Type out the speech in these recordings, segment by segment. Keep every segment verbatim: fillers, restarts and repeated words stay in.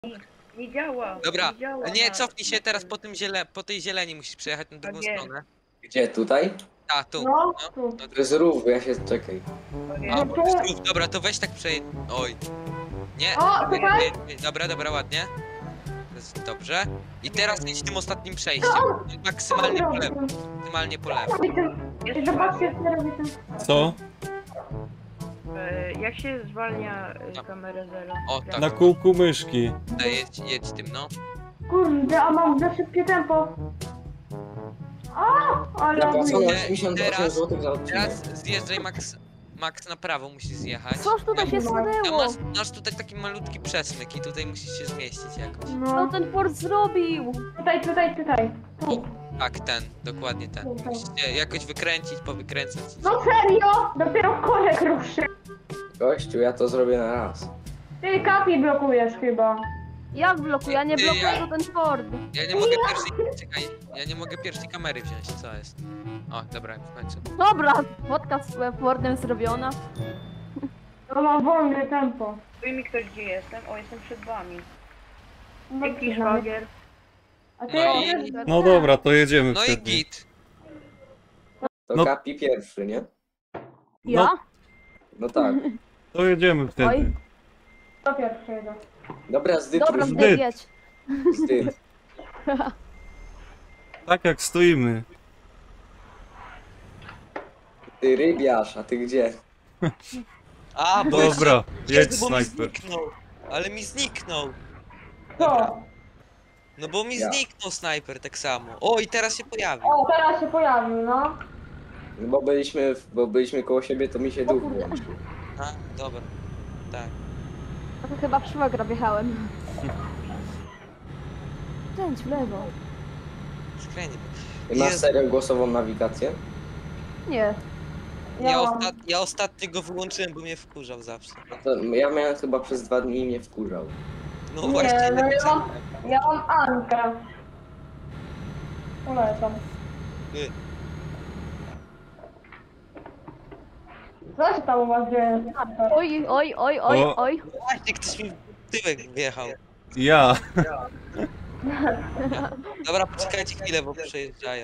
Nie działa. Dobra, nie, działa nie, na- cofnij się na teraz tym. po tym ziele, po tej zieleni musisz przejechać na drugą Tak jest. stronę. Gdzie, tutaj? A, tu. No, No, tu. no, To jest rów, ja się... czekaj. Tak A, jest. bo to jest rów. Dobra, to weź tak przejedź. Oj. Nie, O, nie, tutaj? nie, nie, dobra, dobra, ładnie. To jest dobrze. I teraz idź tym ostatnim przejściem. Maksymalnie po lewo. Maksymalnie po lewo. Robi ten- Jest Zobaczcie, co robi ten... Co? E, jak się zwalnia e, kamerę zero? O, tak. Na kółku myszki. Tutaj jedź, jedź tym, no. Kurde, a mam za szybkie tempo. O, ale... Zapłacone Nie, osiemdziesiąt osiem teraz- złotych za odcinek. Teraz zjeżdżaj Max, Max na prawo musisz zjechać. Coś tutaj się Ja stanęło! masz, masz tutaj taki malutki przesmyk i tutaj musisz się zmieścić jakoś. Co No, ten port zrobił? tutaj, tutaj, tutaj. Tu. Tak, ten, dokładnie ten. Musicie jakoś wykręcić, powykręcać. No serio? Dopiero korek ruszy. Gościu, ja to zrobię na raz. Ty kapi blokujesz chyba. Jak blokuję? Ja nie Ty, blokuję ja- to ten port. Ja nie mogę pierwszej, czekaj, ja nie mogę pierwszej kamery wziąć, co jest? O, dobra, w końcu. Dobra, fotka z portem zrobiona. To ma wolne tempo. Powie mi ktoś, gdzie jestem? O, jestem przed wami. No, Dzięki, szwagier. A ty No i- jedziesz- No dobra, to jedziemy No i wtedy. git. To No. Kapi pierwszy, nie? Ja? No tak. To jedziemy Oj. wtedy. To pierwszy jedę. Dobra, zdyt, Dobra, zdyt, Zbyt. jedź. zdyt. Tak jak stoimy. Ty rybiarz, a ty gdzie? A, bo Dobra, jeszcze- jedź bo mi snajper. zniknął. Ale mi zniknął. Co? No bo mi Ja. zniknął snajper tak samo. O, i teraz się pojawił. O, teraz się pojawił, no. No Bo byliśmy, w- bo byliśmy koło siebie, to mi się duch kurde. włączył. A, dobra. Tak. No to chyba w szwagra wjechałem. Kręć w lewo. Skręć. Ty masz Jezu. serio głosową nawigację? Nie. Ja, mam. ostat... ja ostatnio go wyłączyłem, bo mnie wkurzał zawsze. To ja miałem chyba przez dwa dni i mnie wkurzał. No Nie, właśnie. no ja mam, ja mam Ankę. Polecam. Ty. Co się tam u was dzieje? Oj, oj, oj, oj, O. oj. Właśnie ktoś mi w tyłek wjechał. Ja. Dobra, poczekajcie chwilę, bo przejeżdżają.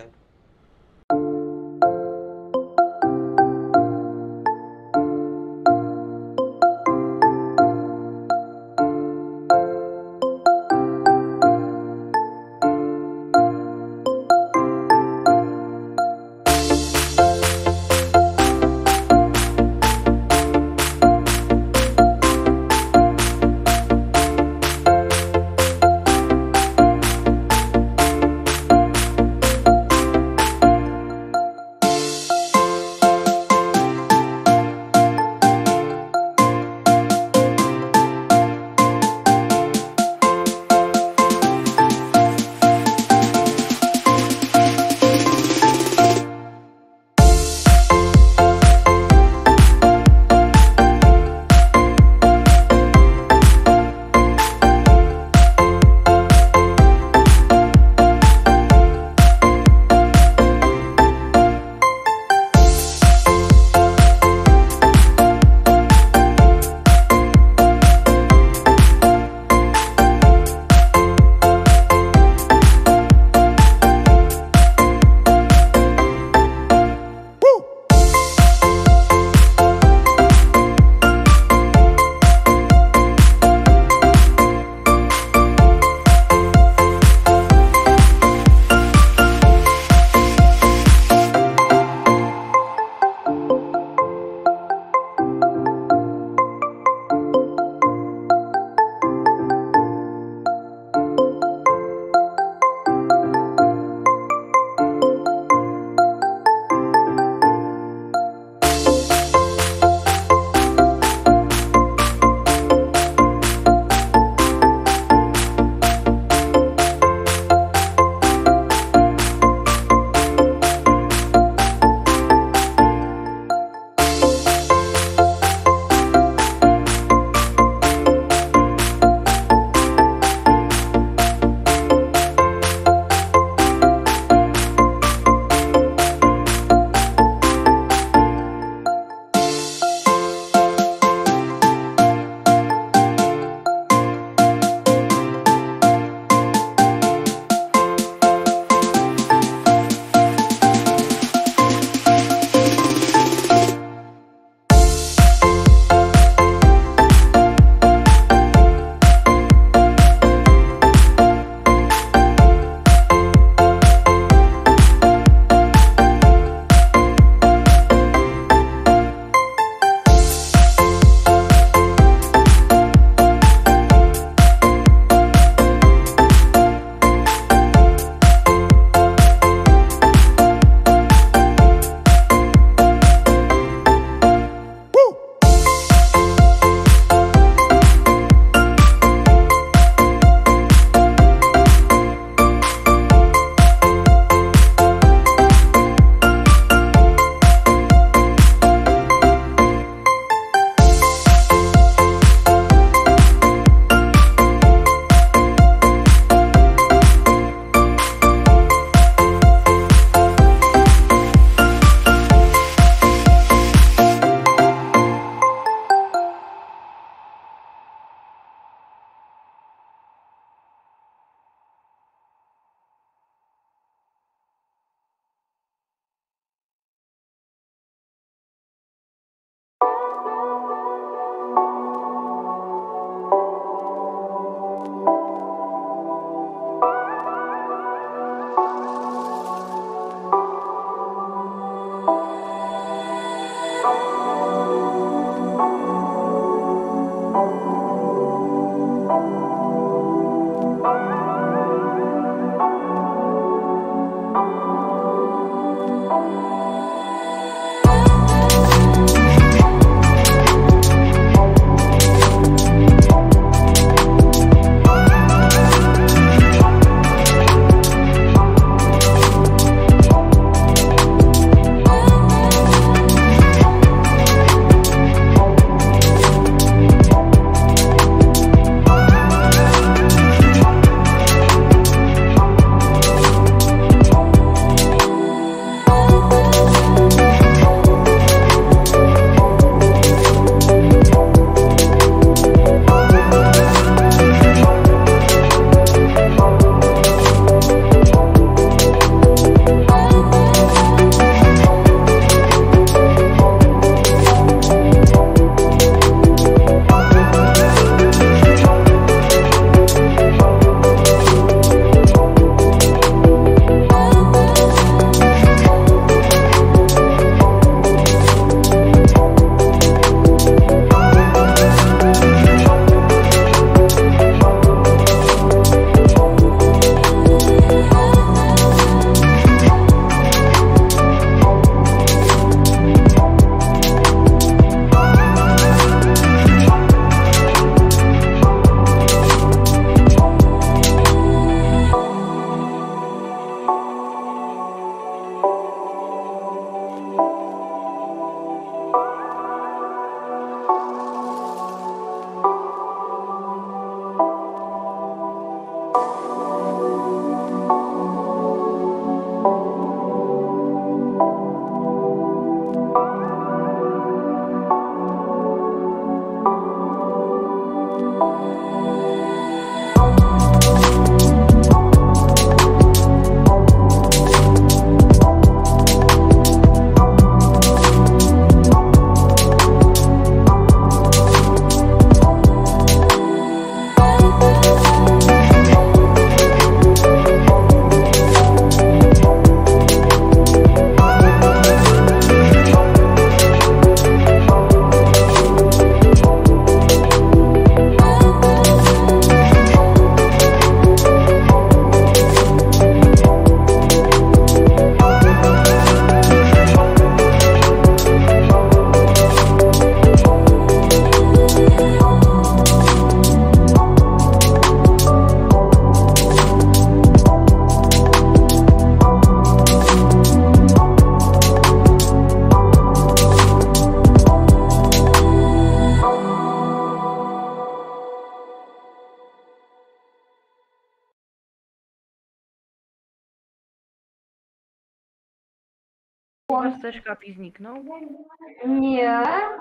U was też Happy zniknął? Nie.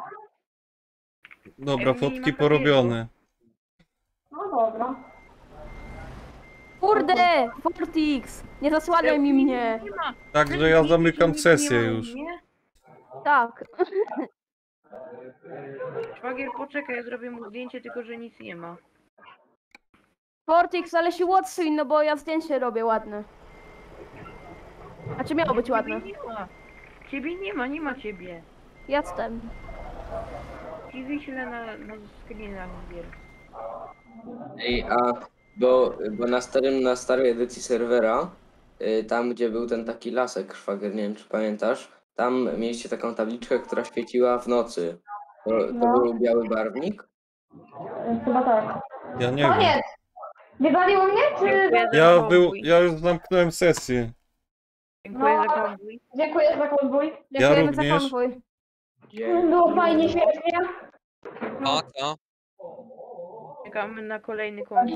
Dobra, Ej, nie fotki ma porobione. No dobra. Kurde! Fortix! Nie zasłaniaj mi mnie! Nie ma. Także ja zamykam Nic sesję nie ma, już. nie? Tak. Szwagier, poczekaj, ja zrobię mu zdjęcie, tylko że nic nie ma. Fortix, ale się odsuń, no bo ja zdjęcie robię ładne. A czy miało być ładne? Ciebie nie ma. Ciebie nie ma, nie ma ciebie. Jestem. Ci wyślę na, na screenach gier. Ej, a bo, bo na starym, na starej edycji serwera, y, tam gdzie był ten taki lasek, szwagier, nie wiem czy pamiętasz, tam mieliście taką tabliczkę, która świeciła w nocy. To, to No. był biały barwnik? Chyba tak. Ja nie wiem. Koniec! Wywaliło mnie, czy... Dziękuję za Ja konwój. był, ja już zamknąłem sesję. Dziękuję No. za konwój. Dziękuję za konwój. Dziękujemy za również. konwój. Było fajnie, świetnie. O, co? Czekamy na kolejny konwój.